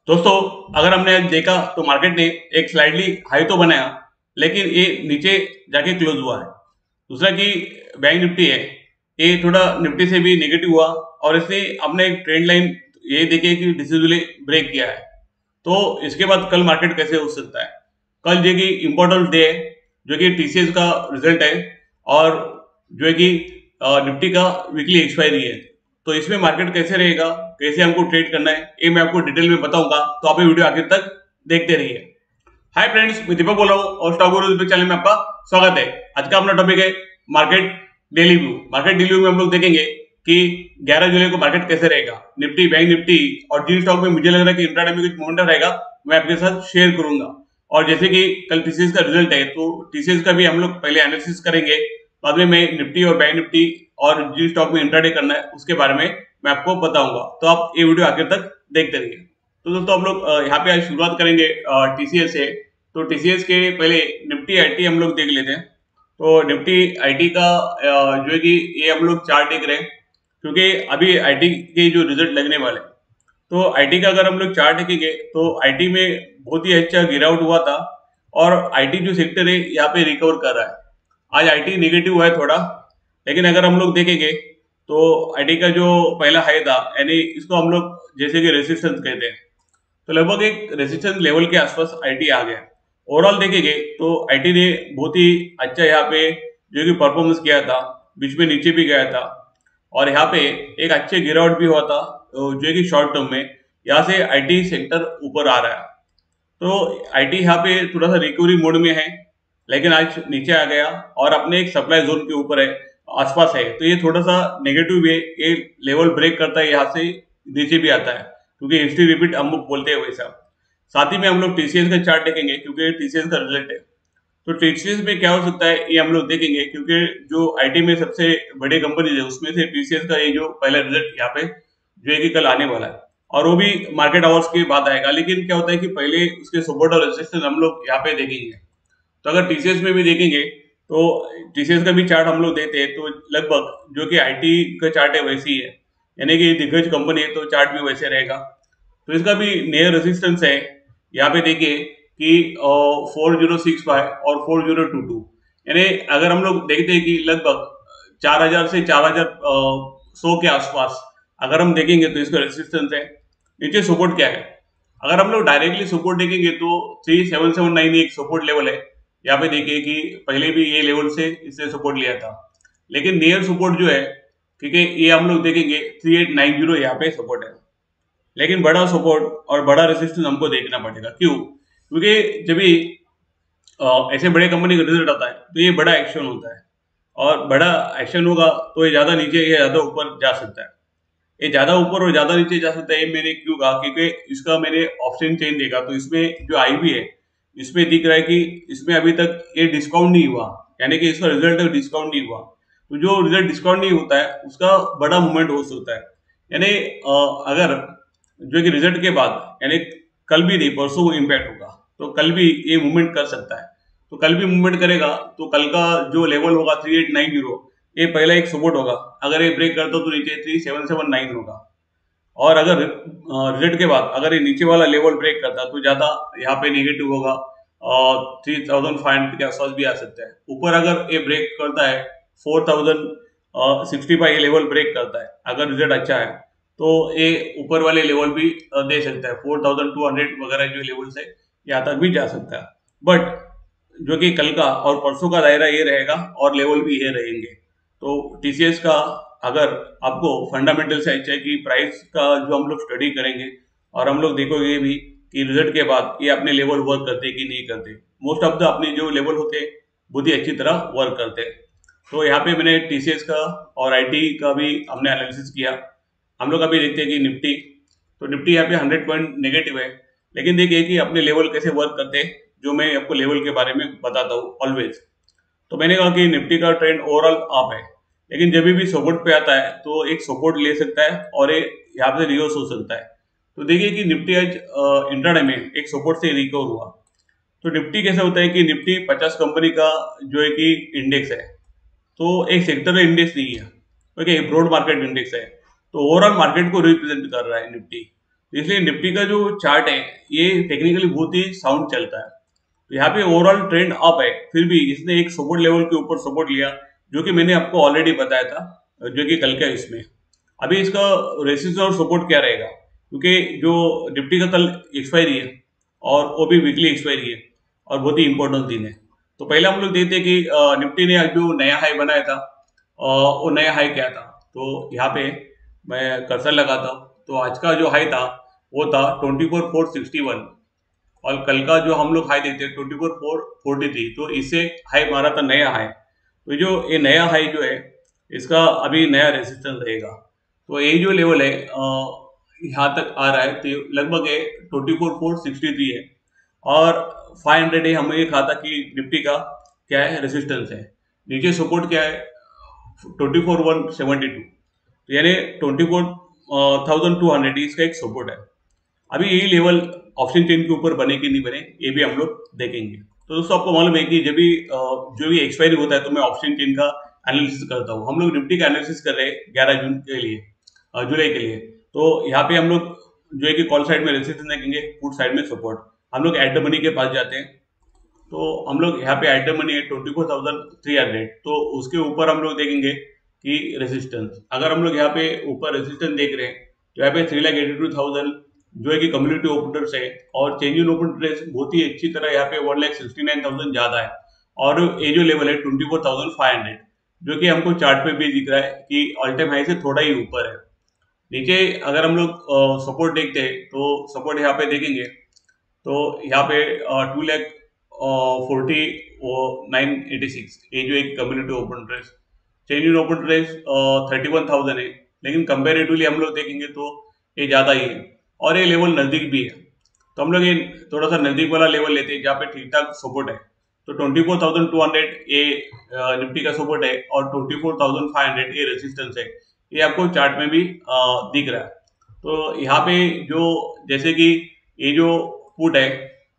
दोस्तों, अगर हमने आज देखा तो मार्केट ने एक स्लाइडली हाई तो बनाया, लेकिन ये नीचे जाके क्लोज हुआ है। दूसरा कि बैंक निफ्टी है, ये थोड़ा निफ्टी से भी नेगेटिव हुआ और इसने अपने एक ट्रेंड लाइन ये देखिए कि डिसिजनली ब्रेक किया है। तो इसके बाद कल मार्केट कैसे हो सकता है? कल जो कि इम्पोर्टेंट डे है, जो कि टीसीएस का रिजल्ट है और जो है कि निफ्टी का वीकली एक्सपायरी है। तो इसमें मार्केट कैसे रहेगा, कैसे हमको ट्रेड करना है, ये मैं आपको डिटेल में बताऊंगा। तो आप ये वीडियो आखिर तक देखते रहिए। हाय फ्रेंड्स, मैं दीपक बोल रहा हूँ और स्टॉक गुरु यूट्यूब चैनल में आपका स्वागत है। आज का अपना टॉपिक है market daily view. Market daily view में हम लोग देखेंगे कि 11 जुलाई को मार्केट कैसे रहेगा, निफ्टी, बैंक निफ्टी और जिन स्टॉक में मुझे लग रहा है कि इंट्राडे में कुछ मोमेंटम रहेगा, मैं आपके साथ शेयर करूंगा। और जैसे कि कल टीसीएस का रिजल्ट है, तो टीसीएस का भी हम लोग पहले एनालिसिस करेंगे, बाद में मैं निफ्टी और बैंक निफ्टी और जिन स्टॉक में इंट्राडे करना है उसके बारे में मैं आपको बताऊंगा। तो आप ये वीडियो आखिर तक देखते रहिए। तो दोस्तों, हम लोग यहाँ पे आज शुरुआत करेंगे टीसीएस से। तो टीसीएस के पहले निफ्टी आईटी हम लोग देख लेते हैं। तो निफ्टी आईटी का जो है कि ये हम लोग चार्ट देख रहे हैं, क्योंकि अभी आईटी के जो रिजल्ट लगने वाले हैं। तो आईटी का अगर हम लोग चार्ट देखेंगे तो आईटी में बहुत ही अच्छा गिरावट हुआ था और आईटी जो सेक्टर है यहाँ पे रिकवर कर रहा है। आज आईटी नेगेटिव हुआ है थोड़ा, लेकिन अगर हम लोग देखेंगे तो आईटी का जो पहला हाई था, यानी इसको हम लोग जैसे कि रेसिस्टेंस कहते हैं, तो लगभग एक रेसिस्टेंस लेवल के आसपास आईटी आ गया। ओवरऑल देखेंगे तो आईटी ने बहुत ही अच्छा यहाँ पे जो कि परफॉर्मेंस किया था, बीच में नीचे भी गया था और यहाँ पे एक अच्छे गिरावट भी हुआ था जो कि शॉर्ट टर्म में यहाँ से आईटी सेक्टर ऊपर आ रहा है। तो आईटी यहाँ पे थोड़ा सा रिकवरी मोड में है, लेकिन आज नीचे आ गया और अपने एक सप्लाई जोन के ऊपर है, आसपास है। तो ये थोड़ा सा नेगेटिव है, ये लेवल ब्रेक करता है, यहाँ से नीचे भी आता है, क्योंकि हिस्ट्री रिपीट हम लोग बोलते हैं वैसा। साथ ही में हम लोग टीसीएस का चार्ट देखेंगे, क्योंकि टीसीएस का रिजल्ट है। तो टीसीएस में क्या हो सकता है ये हम लोग देखेंगे, क्योंकि जो आईटी में सबसे बड़ी कंपनी है उसमें से टीसीएस का ये जो पहला रिजल्ट यहाँ पे जो है कि कल आने वाला है, और वो भी मार्केट आवर्स के बाद आएगा। लेकिन क्या होता है कि पहले उसके सपोर्ट और रेजिस्टेंस हम लोग यहाँ पे देखेंगे। तो अगर टीसीएस में भी देखेंगे तो टीसीएस का भी चार्ट हम लोग देते हैं, तो लगभग जो कि आईटी का चार्ट है वैसी ही है, यानी कि दिग्गज कंपनी है तो चार्ट भी वैसे रहेगा। तो इसका भी नियर रेजिस्टेंस है, यहाँ पे देखिए कि 4065 और 4022, यानी अगर हम लोग देखते हैं कि लगभग 4000 से 4100 के आसपास अगर हम देखेंगे तो इसका रेजिस्टेंस है। नीचे सपोर्ट क्या है, अगर हम लोग डायरेक्टली सपोर्ट देखेंगे तो 3779 एक सपोर्ट लेवल है। यहाँ पे देखिए कि पहले भी ये लेवल से इसने सपोर्ट लिया था, लेकिन नियर सपोर्ट जो है, क्योंकि ये हम लोग देखेंगे 3890 यहाँ पे सपोर्ट है। लेकिन बड़ा सपोर्ट और बड़ा रेजिस्टेंस हमको देखना पड़ेगा। क्यों? क्योंकि जब भी ऐसे बड़े कंपनी का रिजल्ट आता है तो ये बड़ा एक्शन होता है, और बड़ा एक्शन होगा तो ये ज्यादा नीचे या ज्यादा ऊपर जा सकता है। ये ज्यादा ऊपर और ज्यादा नीचे जा सकता है, ये मैंने क्यों कहा, क्योंकि इसका मैंने ऑप्शन चेन देखा तो इसमें जो आई भी है, इसमें दिख रहा है कि इसमें अभी तक ये डिस्काउंट नहीं हुआ, यानी कि इसका रिजल्ट डिस्काउंट नहीं हुआ। तो जो रिजल्ट डिस्काउंट नहीं होता है उसका बड़ा मूवमेंट हो सकता है। यानी अगर जो कि रिजल्ट के बाद, यानी कल भी नहीं परसों इम्पैक्ट होगा, तो कल भी ये मूवमेंट कर सकता है। तो कल भी मूवमेंट करेगा तो कल का जो लेवल होगा 3890, ये पहला एक सपोर्ट होगा। अगर ये ब्रेक करता तो नीचे 3779 होगा, और अगर रिजल्ट के बाद अगर ये नीचे वाला लेवल ब्रेक करता तो ज्यादा यहाँ पे नेगेटिव होगा, 3500 के आसपास भी आ सकता है। ऊपर अगर ये ब्रेक करता है 4065 ये लेवल ब्रेक करता है, अगर रिजल्ट अच्छा है तो ये ऊपर वाले लेवल भी दे सकता है, 4200 वगैरह जो लेवल है यहाँ तक भी जा सकता है। बट जो कि कल का और परसों का दायरा ये रहेगा और लेवल भी ये रहेंगे। तो टीसीएस का अगर आपको फंडामेंटल से अच्छा है कि प्राइस का जो हम लोग स्टडी करेंगे, और हम लोग देखोगे भी कि रिजल्ट के बाद ये अपने लेवल वर्क करते कि नहीं करते। मोस्ट ऑफ द अपने जो लेवल होते हैं बहुत ही अच्छी तरह वर्क करते हैं। तो यहाँ पे मैंने टीसीएस का और आईटी का भी हमने एनालिसिस किया। हम लोग अभी देखते हैं कि निफ्टी, तो निफ्टी यहाँ पे 100 पॉइंट नेगेटिव है, लेकिन देखिए कि अपने लेवल कैसे वर्क करते हैं, जो मैं आपको लेवल के बारे में बताता हूँ ऑलवेज। तो मैंने कहा कि निफ्टी का ट्रेंड ओवरऑल अप है, लेकिन जब भी सपोर्ट पे आता है तो एक सपोर्ट ले सकता है और ये यहाँ से रिवर्स हो सकता है। तो देखिए कि निफ्टी आज इंट्राडे में एक सपोर्ट से रिकवर हुआ। तो निफ्टी कैसे होता है कि निफ्टी 50 कंपनी का जो है कि इंडेक्स है, तो एक सेक्टर इंडेक्स नहीं है, ओके, ब्रॉड मार्केट इंडेक्स है। तो ओवरऑल मार्केट को रिप्रेजेंट कर रहा है निफ्टी। इसलिए निफ्टी का जो चार्ट है ये टेक्निकली बहुत ही साउंड चलता है। तो यहाँ पे ओवरऑल ट्रेंड अप है, फिर भी इसने एक सपोर्ट लेवल के ऊपर सपोर्ट लिया, जो कि मैंने आपको ऑलरेडी बताया था, जो कि कल के इसमें। अभी इसका रेसिस्टेंस और सपोर्ट क्या रहेगा, क्योंकि जो निफ्टी का कल एक्सपायरी है और वो भी वीकली एक्सपायरी है और बहुत ही इंपॉर्टेंट दिन है। तो पहले हम लोग देखते हैं कि निफ्टी ने आज जो नया हाई बनाया था, वो नया हाई क्या था। तो यहाँ पे मैं कर्सर लगाता हूँ, तो आज का जो हाई था वो था 24,461, और कल का जो हम लोग हाई देखते हैं 24,443, तो इससे हाई मारा था नया हाई। तो जो ये नया हाई जो है इसका अभी नया रेजिस्टेंस रहेगा। तो ये जो लेवल है यहाँ तक आ रहा है, तो लगभग ये 24,463 है, और 500 है। हमें ये कहा था कि निफ्टी का क्या है, रेजिस्टेंस है। नीचे सपोर्ट क्या है, 24,172, तो यानी 24,200 इसका एक सपोर्ट है। अभी यही लेवल ऑप्शन चेन के ऊपर बने कि नहीं बने, ये भी हम लोग देखेंगे। तो दोस्तों आपको मालूम है कि जब भी जो भी एक्सपायरी होता है तो मैं ऑप्शन चेन का एनालिसिस करता हूँ। हम लोग निफ्टी का एनालिसिस कर रहे हैं 11 जून के लिए, जुलाई के लिए। तो यहाँ पे हम लोग जो है कि कॉल साइड में रेजिस्टेंस देखेंगे, पुट साइड में सपोर्ट। हम लोग एट द मनी के पास जाते हैं, तो हम लोग यहाँ पे एट द मनी है 24,300, तो उसके ऊपर हम लोग देखेंगे कि रेजिस्टेंस। अगर हम लोग यहाँ पे ऊपर रेजिस्टेंस देख रहे हैं तो यहाँ पे 3,82,000 जो है कि कम्युनिटी ओपनर्स है, और चेंज इन ओपन ट्रेस बहुत ही अच्छी तरह यहाँ पे 1,69,000 ज्यादा है, और ये जो लेवल है 24,500, जो कि हमको चार्ट पे भी दिख रहा है कि ऑल टाइम हाई से थोड़ा ही ऊपर है। नीचे अगर हम लोग सपोर्ट देखते हैं तो सपोर्ट यहाँ पे देखेंगे, तो यहाँ पे 2,40,986, ये जो एक community open trace, change in open trace 31,000 है, लेकिन कंपेरेटिवली हम लोग देखेंगे तो ये ज़्यादा ही है, और ये लेवल नज़दीक भी है। तो हम लोग ये थोड़ा सा नज़दीक वाला लेवल लेते हैं जहाँ पे ठीक ठाक सपोर्ट है। तो 24,200 ये निफ्टी का सपोर्ट है, और 24,500 ये रेजिस्टेंस है। ये आपको चार्ट में भी दिख रहा है। तो यहाँ पे जो जैसे कि ये जो पुट है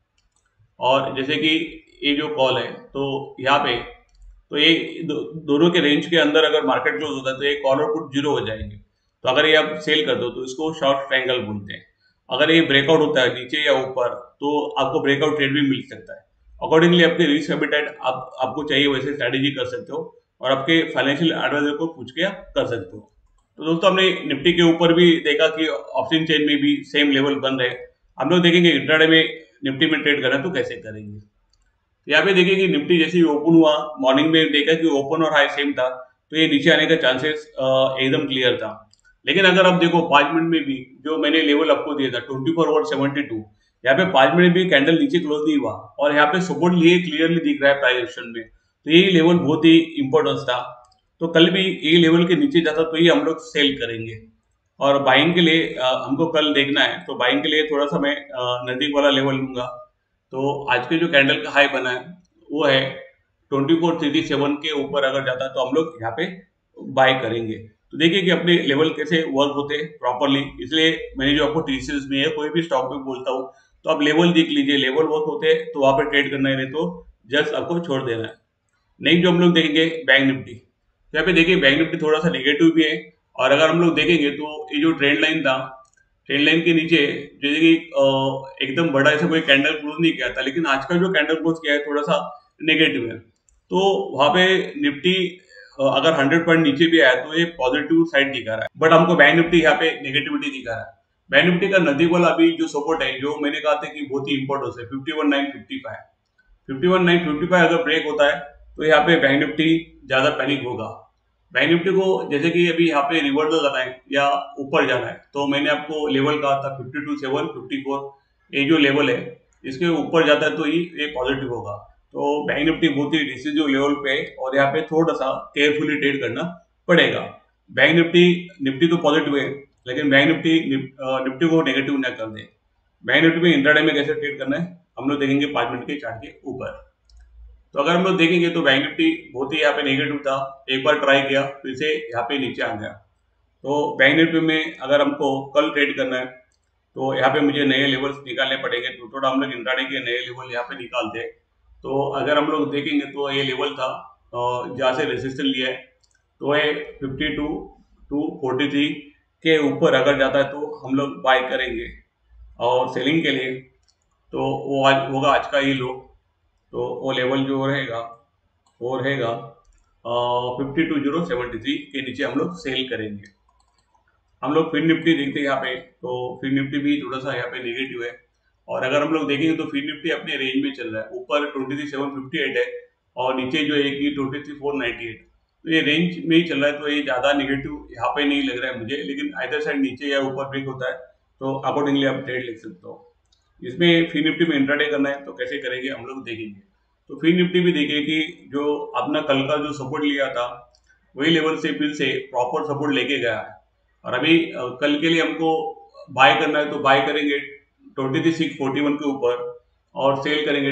और जैसे कि ये जो कॉल है, तो यहाँ पे तो ये दोनों के रेंज के अंदर अगर मार्केट क्लोज होता है तो ये कॉल और पुट जीरो हो जाएंगे। तो अगर ये आप सेल कर दो तो इसको शॉर्ट ट्रायंगल बोलते हैं। अगर ये ब्रेकआउट होता है नीचे या ऊपर तो आपको ब्रेकआउट ट्रेड भी मिल सकता है। अकॉर्डिंगली आपके रिस्क हैबिटेट आपको चाहिए वैसे स्ट्रैटेजी कर सकते हो, और आपके फाइनेंशियल एडवाइजर को पूछ के आप कर सकते हो। तो दोस्तों हमने निफ्टी के ऊपर भी देखा कि ऑप्शन चेन में भी सेम लेवल बन रहे। हम लोग देखेंगे इंट्राडे में निफ्टी में ट्रेड करना तो कैसे करेंगे। यहाँ पे देखिए कि निफ्टी जैसे ही ओपन हुआ, मॉर्निंग में देखा कि ओपन और हाई सेम था, तो ये नीचे आने का चांसेस एकदम क्लियर था। लेकिन अगर आप देखो 5 मिनट में भी जो मैंने लेवल आपको दिया था 24,72, यहाँ पे 5 मिनट भी कैंडल नीचे क्लोज नहीं हुआ, और यहाँ पे सपोर्ट लिए क्लियरली दिख रहा है प्राइस एक्शन में। तो ये लेवल बहुत ही इंपॉर्टेंस था। तो कल भी ये लेवल के नीचे जाता तो ये हम लोग सेल करेंगे, और बाइंग के लिए हमको कल देखना है। तो बाइंग के लिए थोड़ा सा मैं नजदीक वाला लेवल लूंगा। तो आज के जो कैंडल का हाई बना है वो है 24,337 के ऊपर अगर जाता है तो हम लोग यहाँ पे बाय करेंगे। तो देखिए कि अपने लेवल कैसे वर्क होते हैं प्रॉपरली। इसलिए मैंने जो आपको टीसीएस में है कोई भी स्टॉक में बोलता हूँ तो आप लेवल देख लीजिए, लेवल वर्क होते हैं तो वहां पे ट्रेड करना है, नहीं तो जस्ट आपको छोड़ देना है। नहीं, जो हम लोग देखेंगे बैंक निफ्टी, तो यहाँ पे देखिए बैंक निफ्टी थोड़ा सा नेगेटिव भी है। और अगर हम लोग देखेंगे तो ये जो ट्रेंड लाइन था, ट्रेंड लाइन के नीचे जैसे कि एकदम बड़ा ऐसा कोई कैंडल क्लोज नहीं किया था, लेकिन आज का जो कैंडल क्लोज किया है थोड़ा सा नेगेटिव है। तो वहां पे निफ्टी अगर 100 पॉइंट नीचे भी आया तो ये पॉजिटिव साइड दिखा रहा है, बट हमको बैंक निफ्टी यहाँ पे नेगेटिविटी दिखा रहा है। बैंक निफ्टी का नजदीक वाला अभी जो सपोर्ट है, जो मैंने कहा था कि बहुत ही इंपॉर्टेंट है, 51,955। 51,955 अगर ब्रेक होता है तो यहाँ पे बैंक निफ्टी ज्यादा पैनिक होगा। बैंक निफ्टी को जैसे कि अभी यहाँ पे रिवर्सल जाना है या ऊपर जाना है, तो मैंने आपको लेवल कहा था 52,754, ये जो लेवल है इसके ऊपर जाता है तो ये पॉजिटिव होगा। तो बैंक निफ्टी बहुत ही डिसिसिव लेवल पे है, और यहाँ पे थोड़ा सा केयरफुली ट्रेड करना पड़ेगा। बैंक निफ्टी निफ्टी तो पॉजिटिव है, लेकिन बैंक निफ्टी को नेगेटिव ना कर दे। बैंक निफ्टी में इंट्राडे में कैसे ट्रेड करना है हम लोग देखेंगे 5 मिनट के चार्ट के ऊपर। तो अगर हम लोग देखेंगे तो बैंक निफ्टी बहुत ही यहाँ पे नेगेटिव था, एक बार ट्राई किया फिर से यहाँ पे नीचे आ गया। तो बैंक निफ्टी में अगर हमको कल ट्रेड करना है तो यहाँ पे मुझे नए लेवल्स निकालने पड़ेंगे। तो थोड़ा हम लोग इंट्राडे के नए लेवल यहाँ पे निकालते हैं। तो अगर हम लोग देखेंगे तो ये लेवल था जहाँ से रेजिस्टेंस लिया है, तो ये 52 to 43 के ऊपर अगर जाता है तो हम लोग बाय करेंगे। और सेलिंग के लिए तो वो आज होगा आज का ही लो। तो वो लेवल जो रहेगा वो रहेगा 52,073 के नीचे हम लोग सेल करेंगे। हम लोग फिर निफ्टी देखते हैं यहाँ पे, तो फिर निफ्टी भी थोड़ा सा यहाँ पे नेगेटिव है। और अगर हम लोग देखेंगे तो फिर निफ्टी अपने रेंज में चल रहा है, ऊपर 23,758 है और नीचे जो है कि 23,498। तो ये रेंज में ही चल रहा है, तो ये ज़्यादा नेगेटिव यहाँ पे नहीं लग रहा है मुझे, लेकिन आइदर साइड नीचे या ऊपर ब्रेक होता है तो अकॉर्डिंगली आप ट्रेड लिख सकते हो। इसमें फिर निफ्टी में इंट्राडे करना है तो कैसे करेंगे हम लोग देखेंगे। तो फिर निफ्टी भी देखिए कि जो अपना कल का जो सपोर्ट लिया था वही लेवल से फिर से प्रॉपर सपोर्ट लेके गया है। और अभी कल के लिए हमको बाय करना है तो बाय करेंगे 23,641 के ऊपर और सेल करेंगे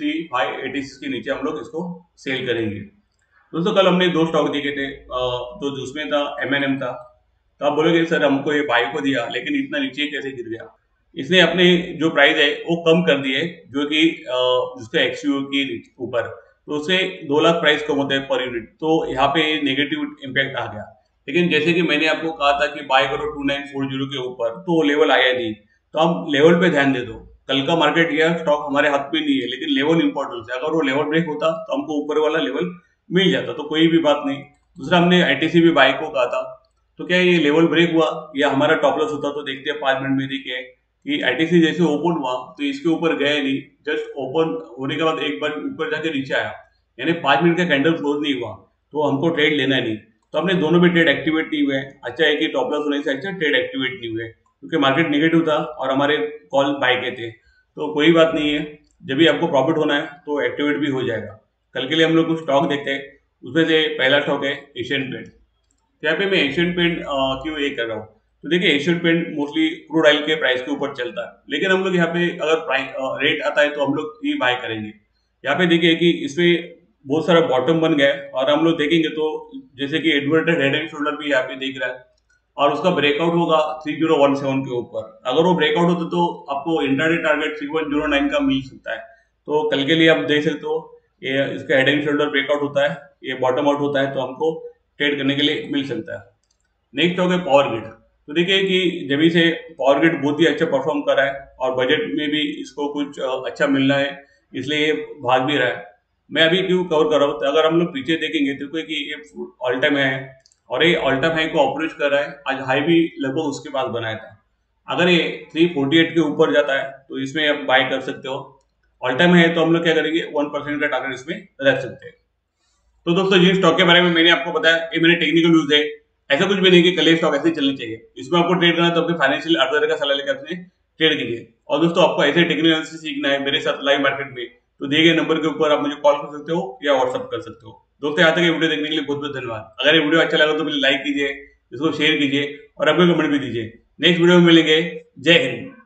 23,586 के नीचे हम लोग इसको सेल करेंगे। दोस्तों कल हमने दो स्टॉक देखे थे, तो जिसमें था M&M था। तो आप बोलोगे सर हमको ये बाय को दिया लेकिन इतना नीचे कैसे गिर गया। इसने अपने जो प्राइस है वो कम कर दिए, जो कि जिसका एक्सयू के ऊपर, तो उससे 2 लाख प्राइस कम होता है पर यूनिट, तो यहाँ पे नेगेटिव इम्पैक्ट आ गया। लेकिन जैसे कि मैंने आपको कहा था कि बाय करो 2940 के ऊपर, तो वो लेवल आया नहीं, तो हम लेवल पे ध्यान दे दो। कल का मार्केट या स्टॉक हमारे हाथ में नहीं है, लेकिन लेवल इंपॉर्टेंट है। अगर वो लेवल ब्रेक होता तो हमको ऊपर वाला लेवल मिल जाता, तो कोई भी बात नहीं। दूसरा हमने ITC भी बाय को कहा था, तो क्या ये लेवल ब्रेक हुआ या हमारा टॉप लॉस होता, तो देखते हैं 5 मिनट में देखिए कि ITC जैसे ओपन हुआ तो इसके ऊपर गया नहीं, जस्ट ओपन होने के बाद एक बार ऊपर जाके नीचे आया, यानी 5 मिनट का कैंडल क्लोज नहीं हुआ, तो हमको ट्रेड लेना नहीं। तो हमने दोनों में ट्रेड एक्टिवेट नहीं हुए। अच्छा है कि टॉप लॉस होने से अच्छा ट्रेड एक्टिवेट नहीं हुए, क्योंकि मार्केट नेगेटिव था और हमारे कॉल बाय के थे। तो कोई बात नहीं है, जब भी आपको प्रॉफिट होना है तो एक्टिवेट भी हो जाएगा। कल के लिए हम लोग कुछ स्टॉक देखते हैं, उसमें से पहला स्टॉक है एशियन पेंट। यहाँ पे मैं एशियन पेंट क्यों ये कर रहा हूँ, तो देखिए Asian paint mostly crude oil के प्राइस के ऊपर चलता है, लेकिन हम लोग यहाँ पे अगर प्राइस रेट आता है तो हम लोग ही बाय करेंगे। यहाँ पे देखिए कि इसमें बहुत सारा बॉटम बन गया है, और हम लोग देखेंगे तो जैसे कि एडवर्टाइज हेड एंड शोल्डर भी यहाँ पे दिख रहा है, और उसका ब्रेकआउट होगा 3017 के ऊपर। अगर वो ब्रेकआउट होता तो आपको इंट्राडे टारगेट 3109 का मिल सकता है। तो कल के लिए आप देख सकते हो, ये इसका हेड एंड शोल्डर ब्रेकआउट होता है, ये बॉटम आउट होता है, तो हमको ट्रेड करने के लिए मिल सकता है। नेक्स्ट हो गया पावर ग्रिड। तो देखिए कि जब से पावर ग्रिड बहुत ही अच्छा परफॉर्म कर रहा है और बजट में भी इसको कुछ अच्छा मिलना है, इसलिए ये भाग भी रहा है। मैं अभी क्यों कवर कर रहा हूँ, तो अगर हम लोग पीछे देखेंगे तो कोई कि ये ऑल टाइम है, और ये ऑल टाइम हाई को अप्रोच कर रहा है। आज हाई भी लगभग उसके पास बनाया था। अगर ये 348 के ऊपर जाता है तो इसमें आप बाय कर सकते हो। ऑल टाइम है तो हम लोग क्या करेंगे, 1% का टारगेट इसमें रख सकते हैं। तो दोस्तों जिस स्टॉक के बारे में मैंने आपको बताया, ये मेरे टेक्निकल न्यूज है, ऐसा कुछ भी नहीं कि कल ये स्टॉक ऐसे ही चलनी चाहिए। इसमें आपको ट्रेड करना है तो अपने फाइनेंशियल एडवाइजर का सलाह लेकर अपने ट्रेड कीजिए। और दोस्तों आपको ऐसे टेक्निकल एनालिसिस सीखना है मेरे साथ लाइव मार्केट में, तो दिए गए नंबर के ऊपर आप मुझे कॉल कर सकते हो या व्हाट्सअप कर सकते हो। दोस्तों यहाँ तक ये वीडियो देखने के लिए बहुत बहुत धन्यवाद। अगर ये वीडियो अच्छा लगा तो प्लीज लाइक कीजिए, इसको शेयर कीजिए और अपने कमेंट भी दीजिए। नेक्स्ट वीडियो में मिलेंगे। जय हिंद।